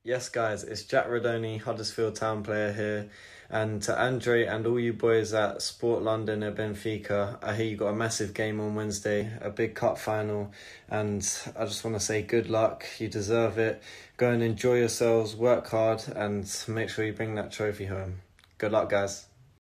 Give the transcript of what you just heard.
Yes, guys, it's Jack Rudoni, Huddersfield Town player here. And to Andre and all you boys at Sport London at Benfica, I hear you got a massive game on Wednesday, a big cup final. And I just want to say good luck. You deserve it. Go and enjoy yourselves, work hard, and make sure you bring that trophy home. Good luck, guys.